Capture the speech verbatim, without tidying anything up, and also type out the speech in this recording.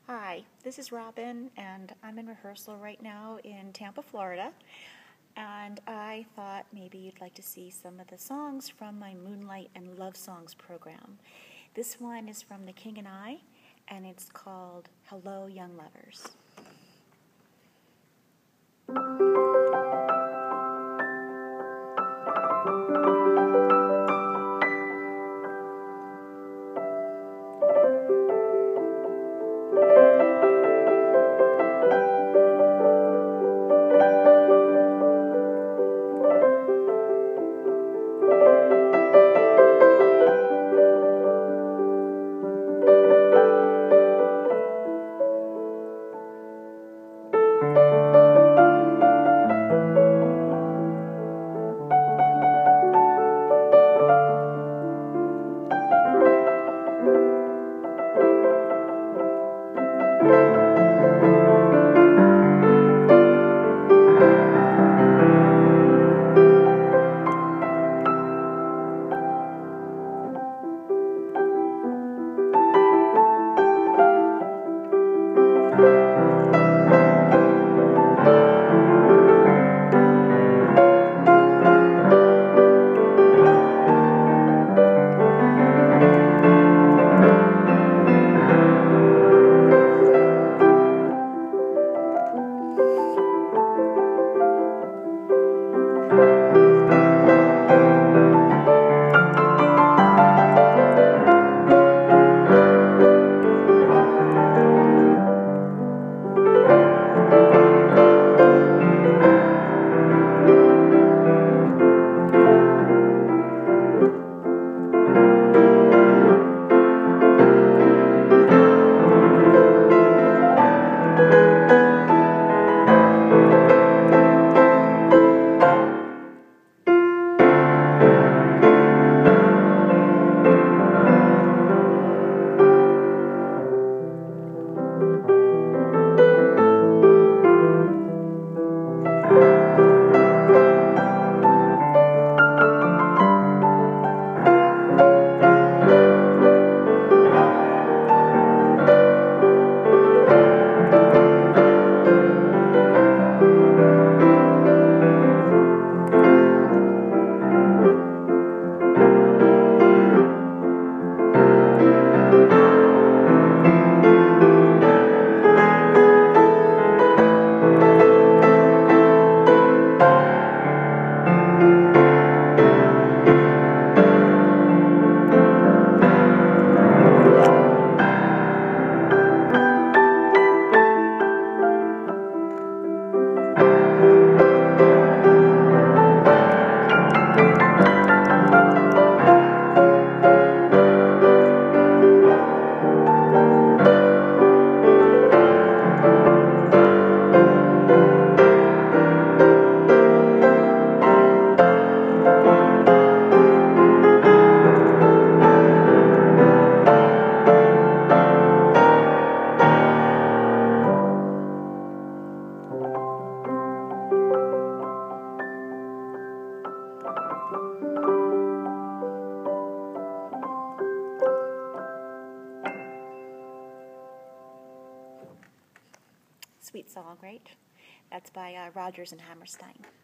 Hi, this is Robin, and I'm in rehearsal right now in Tampa, Florida. And I thought maybe you'd like to see some of the songs from my Moonlight and Love Songs program. This one is from The King and I, and it's called Hello, Young Lovers. Sweet song, right? That's by uh, Rodgers and Hammerstein.